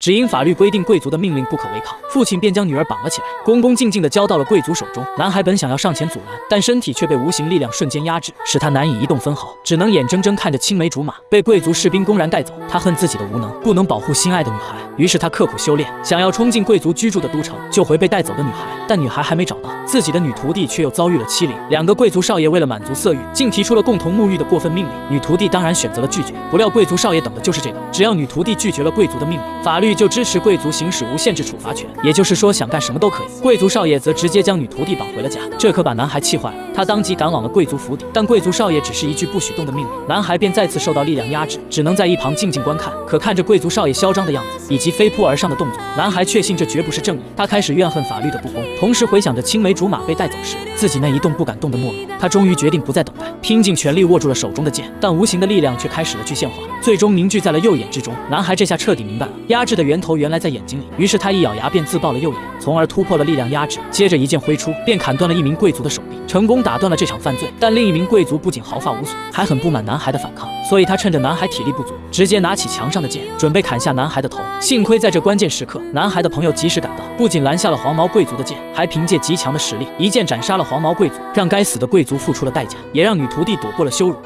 只因法律规定贵族的命令不可违抗，父亲便将女儿绑了起来，恭恭敬敬地交到了贵族手中。男孩本想要上前阻拦，但身体却被无形力量瞬间压制，使他难以移动分毫，只能眼睁睁看着青梅竹马被贵族士兵公然带走。他恨自己的无能，不能保护心爱的女孩，于是他刻苦修炼，想要冲进贵族居住的都城，救回被带走的女孩。但女孩还没找到，自己的女徒弟却又遭遇了欺凌。两个贵族少爷为了满足色欲，竟提出了共同沐浴的过分命令。女徒弟当然选择了拒绝，不料贵族少爷等的就是这个，只要女徒弟拒绝了贵族的命令，法律就支持贵族行使无限制处罚权，也就是说想干什么都可以。贵族少爷则直接将女徒弟绑回了家，这可把男孩气坏了，他当即赶往了贵族府邸，但贵族少爷只是一句不许动的命令，男孩便再次受到力量压制，只能在一旁静静观看。可看着贵族少爷嚣张的样子以及飞扑而上的动作，男孩确信这绝不是正义，他开始怨恨法律的不公，同时回想着青梅竹马被带走时自己那一动不敢动的懦弱。他终于决定不再等待，拼尽全力握住了手中的剑，但无形的力量却开始了具现化，最终凝聚在了右眼之中。男孩这下彻底明白了，压制的源头原来在眼睛里，于是他一咬牙便自爆了右眼，从而突破了力量压制。接着一剑挥出，便砍断了一名贵族的手臂，成功打断了这场犯罪。但另一名贵族不仅毫发无损，还很不满男孩的反抗，所以他趁着男孩体力不足，直接拿起墙上的剑，准备砍下男孩的头。幸亏在这关键时刻，男孩的朋友及时赶到，不仅拦下了黄毛贵族的剑，还凭借极强的实力一剑斩杀了黄毛贵族，让该死的贵族付出了代价，也让女徒弟躲过了羞辱。